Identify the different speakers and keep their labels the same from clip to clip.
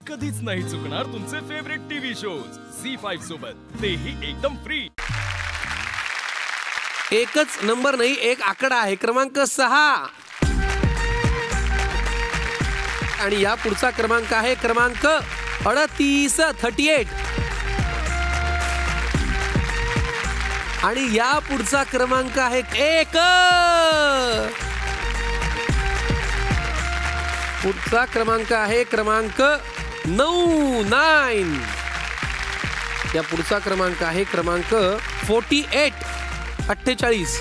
Speaker 1: कधीच नाही चुकणार तुमचे फेवरेट टीव्ही शोज झी5 सोबत, तेही एकदम फ्री।
Speaker 2: एकच नंबर नाही, एक आकडा आहे, क्रमांक 6 आणि या पुढचा क्रमांक आहे क्रमांक 38 आणि या पुढचा क्रमांक आहे 1। पुढचा क्रमांक आहे क्रमांक 9 या पुढचा क्रमांक आहे क्रमांक 48।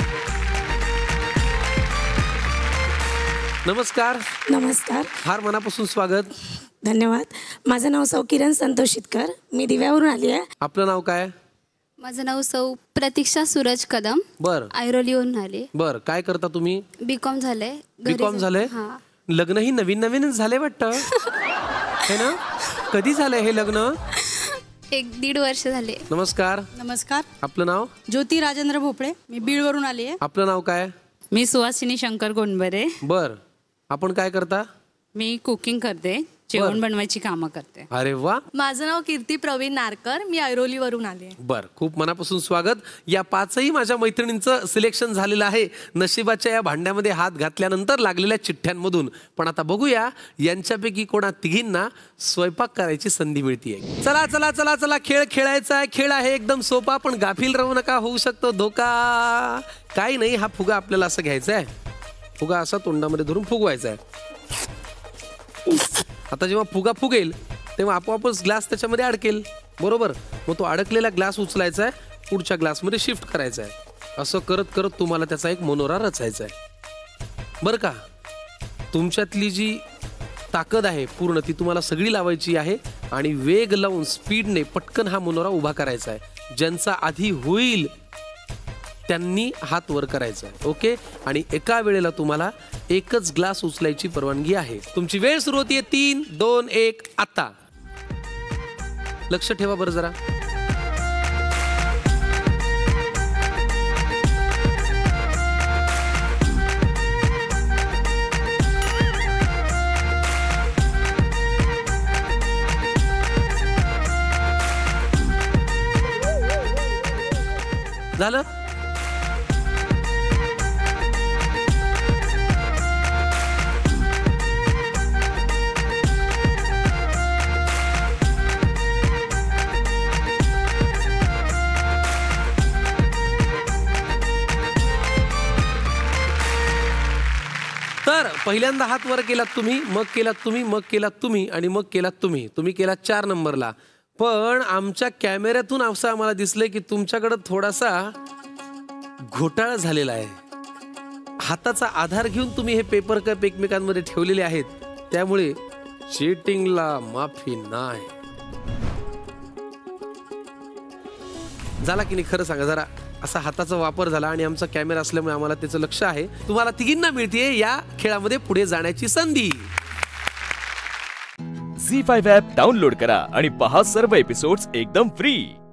Speaker 2: नमस्कार।
Speaker 3: नमस्कार।
Speaker 2: फार मनापासून स्वागत।
Speaker 3: धन्यवाद। माझं नाव सौ किरण संतोष शितकर, मी दिव्यावरून आली आहे।
Speaker 2: आपलं नाव काय?
Speaker 4: माझं नाव सौ प्रतीक्षा सूरज कदम।
Speaker 2: बर।
Speaker 4: ऐरोलीहून आले।
Speaker 2: बर, काय करता तुम्ही?
Speaker 4: बीकॉम झाले।
Speaker 2: बीकॉम झाले?
Speaker 4: हां।
Speaker 2: लग्न ही नवीनच झाले वाटतं है ना? कधी झालंय हे लग्न?
Speaker 4: 1-1.5 वर्ष झाले।
Speaker 2: नमस्कार।
Speaker 5: नमस्कार।
Speaker 2: आपलं नाव?
Speaker 5: ज्योती राजेंद्र भोपळे, मी बीडवरून आली आहे।
Speaker 2: आपलं नाव काय?
Speaker 6: मी सुहासिनी शंकर गोंडबरे।
Speaker 2: बर, आपण काय करता?
Speaker 6: मी कुकिंग करते, जेवण बनवायची कामं करते।
Speaker 2: अरे वा।
Speaker 5: माझं नाव कीर्ती प्रवीण नारकर, मी ऐरोलीवरून आले आहे।
Speaker 2: बर, खूप मनापासून स्वागत। या 5ही माझ्या मैत्रिणींचं सिलेक्शन झालेलं आहे नशिबाच्या या भांड्यामध्ये हात घातल्यानंतर लागलेल्या चिठ्ठ्यांमधून। पण आता बघूया यांच्यापैकी कोणा तिघींना स्वयंपाक करायची संधी मिळतीये। चला चला चला चला, खेळ खेळायचा आहे। खेळ आहे एकदम सोपा, पण गाफील राहू नका, होऊ शकतो धोका। काही नाही, हा फुगा आपल्याला असं घ्यायचा आहे, फुगा असा तोंडामध्ये धरून फुगवायचा आहे। आता जेव्हा फुगा फुगेल तेव्हा आपोआपच ग्लास त्याच्यामध्ये अडकेल, बरोबर? मग तो अडकलेला ग्लास उचलायचा आहे, पुढच्या ग्लासमध्ये शिफ्ट करायचा आहे। असं करत करत तुम्हाला त्याचा एक मनोरा रचायचा आहे, बरं का? तुमच्यातली जी ताकद आहे पूर्ण ती तुम्हाला सगळी लावायची आहे आणि वेग लावून स्पीडने पटकन हा मनोरा उभा करायचा आहे। ज्यांचा आधी होईल त्यांनी हात वर करायचा आहे, ओके? आणि एका वेळेला तुम्हाला एकच ग्लास उचलायची परवानगी आहे। तुमची वेळ सुरू होतीये 3, 2, 1 आता। लक्ष ठेवा बरं जरा। झालं? तर पहिल्यांदा हात वर केलात तुम्ही, मग केलात तुम्ही, मग केलात तुम्ही आणि मग केलात तुम्ही। तुम्ही केलात 4 नंबरला। पण आमच्या कॅमेऱ्यातून असं आम्हाला दिसलंय की तुमच्याकडे थोडासा घोटाळा झालेला आहे। हाताचा आधार घेऊन तुम्ही हे पेपर कप एकमेकांमध्ये ठेवलेले आहेत, त्यामुळे चीटिंगला माफी नाही। झाला की नाही खरं सांगा जरा? असा हाताचा वापर झाला आणि आमचा कॅमेरा असल्यामुळे आम्हाला त्याचं लक्ष आहे। तुम्हाला तिघींना मिळते या खेळामध्ये पुढे जाण्याची संधी।
Speaker 1: झी5 ॲप डाउनलोड करा आणि पहा सर्व एपिसोड्स एकदम फ्री।